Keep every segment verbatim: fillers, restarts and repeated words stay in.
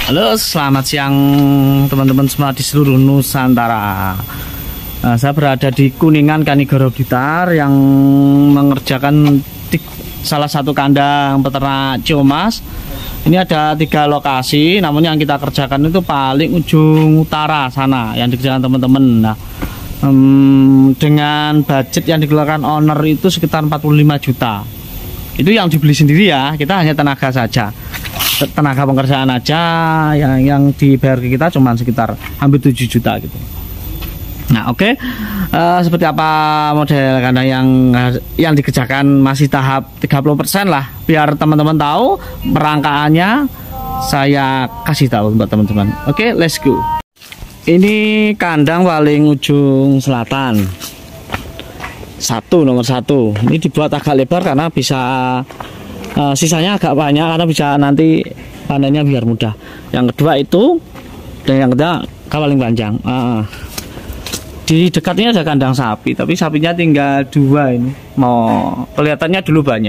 Halo, selamat siang teman-teman semua di seluruh Nusantara. Nah, saya berada di Kuningan, Kanigoro Blitar yang mengerjakan di salah satu kandang peternak Ciomas. Ini ada tiga lokasi, namun yang kita kerjakan itu paling ujung utara sana yang dikerjakan teman-teman. Nah, um, dengan budget yang dikeluarkan owner itu sekitar empat puluh lima juta. Itu yang dibeli sendiri ya, kita hanya tenaga saja. Tenaga pengerjaan aja yang yang dibayar ke kita cuma sekitar hampir tujuh juta gitu. Nah, oke. Okay. Uh, seperti apa model kandang yang yang dikerjakan masih tahap tiga puluh persen lah, biar teman-teman tahu perangkaannya saya kasih tahu buat teman-teman. Oke, okay, let's go. Ini kandang paling ujung selatan. Satu nomor satu. Ini dibuat agak lebar karena bisa Uh, sisanya agak banyak karena bisa nanti panennya biar mudah. Yang kedua itu, dan yang ketiga paling panjang. Uh, di dekatnya ada kandang sapi, tapi sapinya tinggal dua ini. Mau kelihatannya dulu banyak.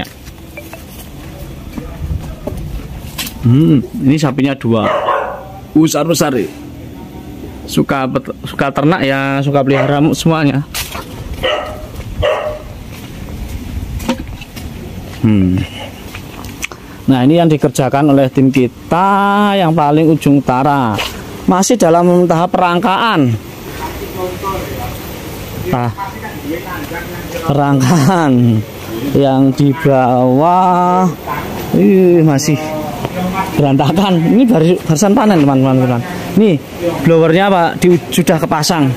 Hmm, ini sapinya dua, besar besar. Suka suka ternak ya, suka pelihara semuanya. Hmm. Nah, ini yang dikerjakan oleh tim kita yang paling ujung utara. Masih dalam tahap perangkaan. Nah, perangkaan yang di bawah ih, masih berantakan. Ini baru barusan panen teman-teman. Nih, blowernya Pak di, sudah kepasang.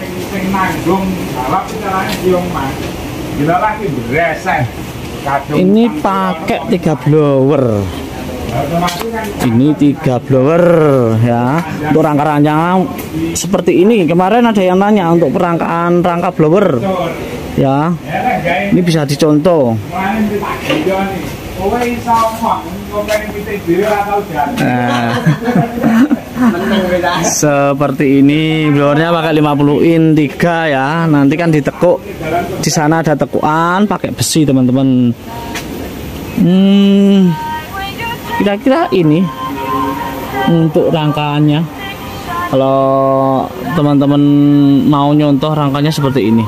Ini pakai tiga blower. Ini tiga blower ya. Untuk rangka-rangka seperti ini. Kemarin ada yang nanya untuk perangkaan rangka blower. Ya. Ini bisa dicontoh. Nah, seperti ini, blowernya pakai lima puluh in tiga ya. Nanti kan ditekuk. Di sana ada tekukan pakai besi, teman-teman. Hmm, kira-kira ini untuk rangkaannya. Kalau teman-teman mau nyontoh rangkanya seperti ini.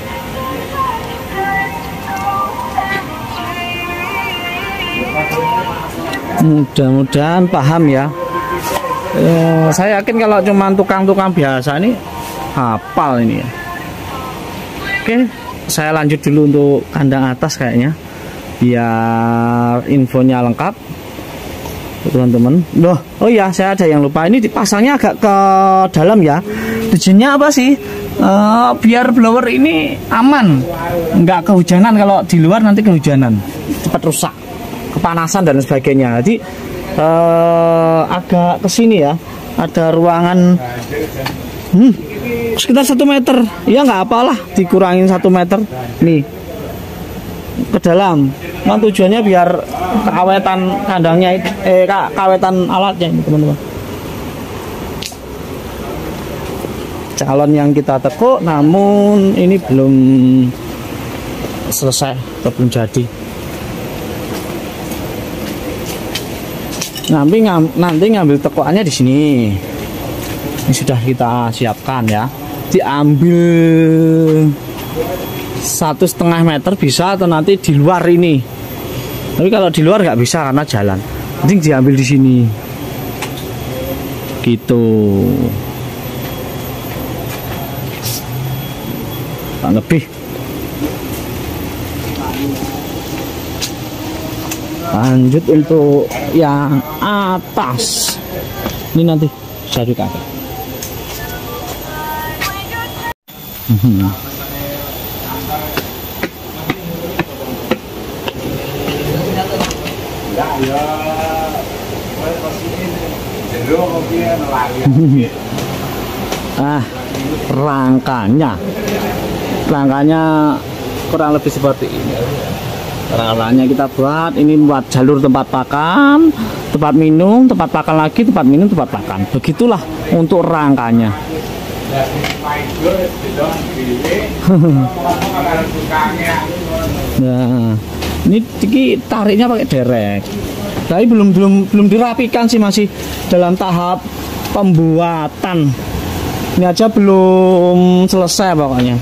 Mudah-mudahan paham ya. Eh, saya yakin kalau cuma tukang-tukang biasa ini hafal ini ya. Oke, saya lanjut dulu untuk kandang atas kayaknya, biar infonya lengkap, teman-teman. Loh, oh ya, saya ada yang lupa. Ini dipasangnya agak ke dalam ya. Tujuannya apa sih? Uh, biar blower ini aman, nggak kehujanan. Kalau di luar nanti kehujanan, cepat rusak, kepanasan dan sebagainya. Jadi uh, agak ke sini ya, ada ruangan hmm, sekitar satu meter. Ya nggak apalah, dikurangin satu meter nih ke dalam. Nah, tujuannya biar keawetan kandangnya, eh keawetan alatnya ini, teman-teman. Calon yang kita tekuk, namun ini belum selesai atau belum jadi. Nanti, nanti ngambil tekuannya di sini. Ini sudah kita siapkan ya. Diambil satu setengah meter bisa, atau nanti di luar ini. Tapi kalau di luar nggak bisa karena jalan. Nanti diambil di sini. Gitu. Tak lebih. Lanjut untuk yang atas. Ini nanti saya kakek. Hmm. Ah, rangkanya, rangkanya kurang lebih seperti ini. Rangkanya kita buat ini buat jalur tempat pakan, tempat minum, tempat pakan lagi, tempat minum, tempat pakan. Begitulah untuk rangkanya. Nah, ini tariknya pakai derek. Tapi belum belum belum dirapikan sih, masih dalam tahap pembuatan. Ini aja belum selesai pokoknya.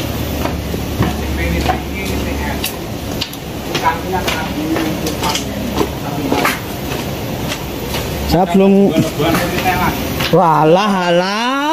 Saya belum. Walah, alah.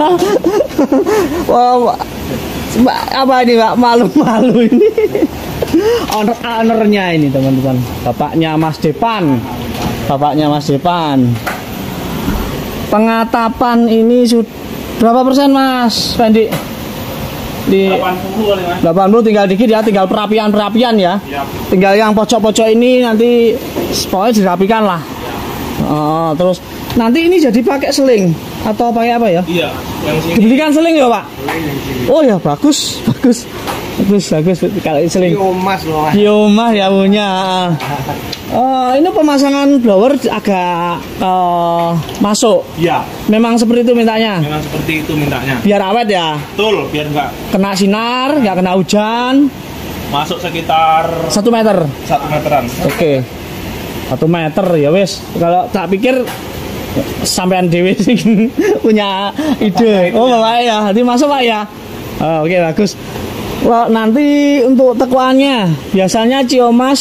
Wah, apa ini Pak? Malu-malu ini. Owner-ownernya ini teman-teman. Bapaknya Mas Depan. Bapaknya Mas Depan. Pengatapan ini sudah berapa persen Mas Fendi? Di delapan puluh kali Mas. delapan puluh tinggal dikit ya, tinggal perapian-perapian ya. Yap. Tinggal yang pojok-pojok ini nanti pokoknya dirapikan lah. Oh, terus nanti ini jadi pakai seling atau pakai apa ya? Iya, yang sini. Dibelikan seling ya Pak? Oh ya bagus, bagus, bagus, bagus kalau seling. Mas loh. Biomah ya punya. Oh, ini pemasangan blower agak uh, masuk. Iya. Memang seperti itu mintanya. Memang seperti itu mintanya. Biar awet ya. Betul, biar nggak Kena sinar, nggak kena hujan. masuk sekitar Satu meter. satu meteran. Oke. Satu meter ya wes. Kalau tak pikir sampean dewe sih punya ide. Oh bapak ya, nanti masuk Pak ya. Oh, oke bagus. Wah, nanti untuk tekuannya biasanya Ciomas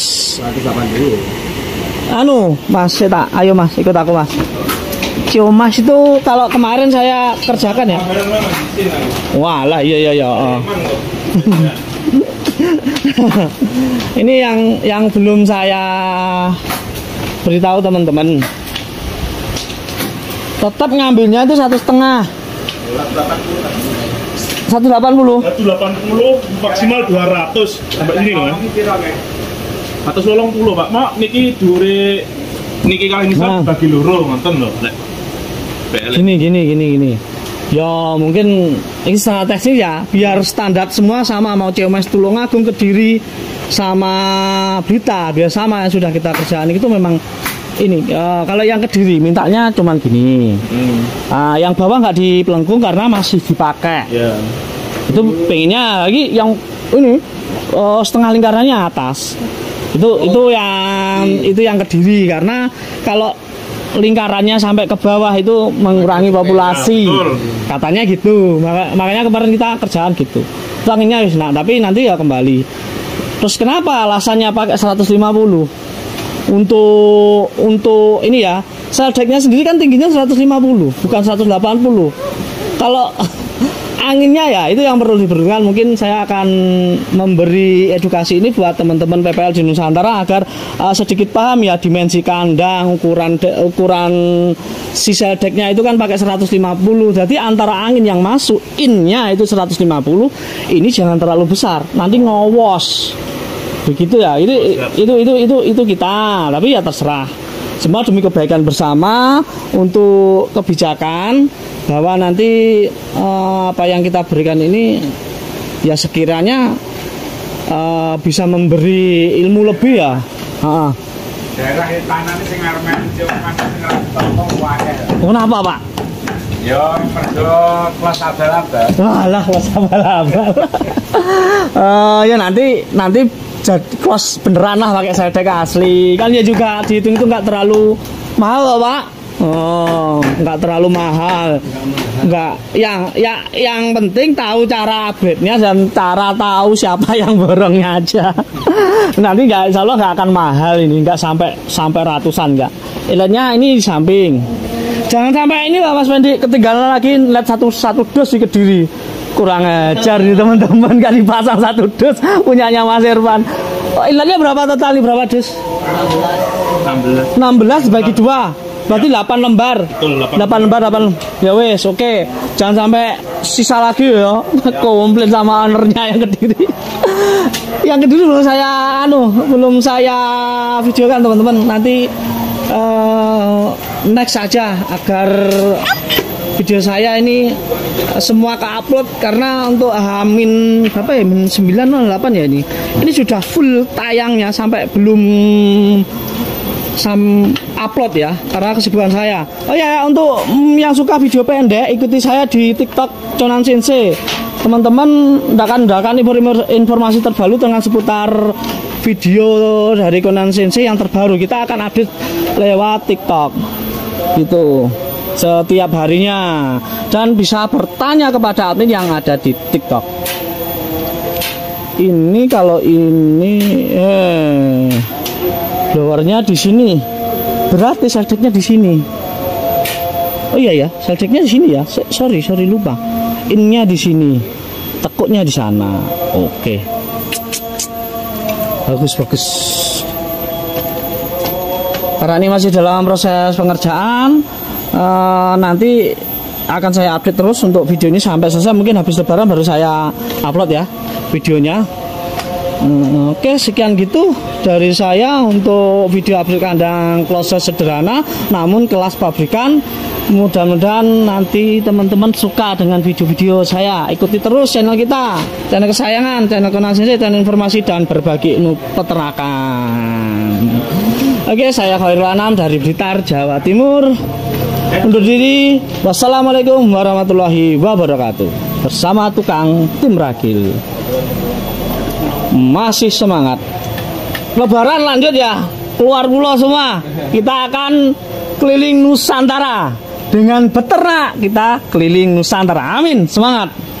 anu Mas, tak ayo Mas ikut aku Mas. Ciomas itu kalau kemarin saya kerjakan ya. Walah iya iya iya. Oh. Ini yang yang belum saya beritahu teman-teman. Tetap ngambilnya itu satu setengah. Satu delapan puluh. Satu delapan puluh maksimal dua ratus sampai sini loh. Atas lolong puluh Pak. Mak niki dure niki kali ini Nah. bagi loro ngonten loh. Lek. Gini gini gini gini. Ya mungkin ini secara teknis ya biar standar semua sama, mau Ciomas Tulungagung, Kediri sama Blitar biar sama yang sudah kita kerjaan itu memang ini. Uh, kalau yang Kediri mintanya cuman gini. Hmm. Uh, yang bawah nggak dipelengkung karena masih dipakai. Ya. Itu pengennya lagi yang ini uh, setengah lingkarannya atas. Itu itu yang itu yang Kediri karena kalau lingkarannya sampai ke bawah itu mengurangi populasi. Ya, betul. Katanya gitu. Maka, makanya kemarin kita kerjaan gitu. Anginnya nah, tapi nanti ya kembali. Terus kenapa alasannya pakai seratus lima puluh? Untuk untuk ini ya, seldeknya sendiri kan tingginya seratus lima puluh, bukan seratus delapan puluh. Kalau anginnya ya itu yang perlu diperlukan. Mungkin saya akan memberi edukasi ini buat teman-teman P P L di Nusantara agar uh, sedikit paham ya dimensi kandang, ukuran de, ukuran si seldeknya itu kan pakai seratus lima puluh. Jadi antara angin yang masuk innya itu seratus lima puluh, ini jangan terlalu besar, nanti ngowos. Begitu ya. Itu itu itu itu itu kita, tapi ya terserah. Semua demi kebaikan bersama, untuk kebijakan bahwa nanti eh, apa yang kita berikan ini ya sekiranya eh, bisa memberi ilmu lebih ya. Heeh. Daerah tanah ini sing armen Ciomas sing tompong wae. Kenapa, Pak? Ya mergo kelas abal-abal. Walah, kelas abal-abal. Eh ya nanti nanti jadi kos beneran lah pakai seldek asli. Kan ya juga dihitung itu nggak terlalu mahal, Pak. Oh, nggak terlalu mahal. Nggak, yang ya yang penting tahu cara upgrade-nya dan cara tahu siapa yang borongnya aja. Nanti nggak, insya Allah nggak akan mahal ini, nggak sampai sampai ratusan nggak. Eletnya ini di samping. Jangan sampai ini lah Mas Fendi ketinggalan lagi led satu satu dos di Kediri. Kurang ajar nih teman-teman, kan dipasang satu dus punyanya Mas Irfan. Oh, ilatnya berapa total nih, berapa dus? enam belas. enam belas dibagi dua. Berarti delapan lembar. Betul, delapan. delapan lembar, delapan. Ya wes, oke. Okay. Jangan sampai sisa lagi ya. Komplain sama ownernya yang Kediri. Yang Kediri belum saya anu, belum saya videokan teman-teman. Nanti uh, next saja agar video saya ini semua ke-upload, karena untuk Hamin berapa ya? Min sembilan atau delapan ya ini. Ini sudah full tayangnya sampai belum sam upload ya, karena kesibukan saya. Oh ya, ya untuk mm, yang suka video pendek, ikuti saya di TikTok Conan Sensei. Teman-teman ndakan-ndakan informasi terbaru dengan seputar video dari Conan Sensei yang terbaru. Kita akan update lewat TikTok gitu setiap harinya, dan bisa bertanya kepada admin yang ada di TikTok. Ini kalau ini eh blowernya di sini, berarti seldeknya di sini. Oh iya ya, seldeknya di sini ya. Sorry, sorry lupa. Innya di sini, tekuknya di sana. Oke. Bagus, bagus. Karena ini masih dalam proses pengerjaan, uh, nanti akan saya update terus untuk video ini sampai selesai. Mungkin habis lebaran baru saya upload ya videonya. Hmm, Oke, sekian gitu dari saya untuk video update kandang closed sederhana namun kelas pabrikan. Mudah-mudahan nanti teman-teman suka dengan video-video saya. Ikuti terus channel kita, channel kesayangan, channel Conan Sensei, channel informasi dan berbagi ilmu peternakan. Oke, saya Khairul Anam dari Blitar, Jawa Timur. Undur diri. Wassalamualaikum warahmatullahi wabarakatuh. Bersama tukang tim ragil. Masih semangat. Lebaran lanjut ya. Keluar pulau semua. Kita akan keliling Nusantara. Dengan beternak kita keliling Nusantara. Amin. Semangat.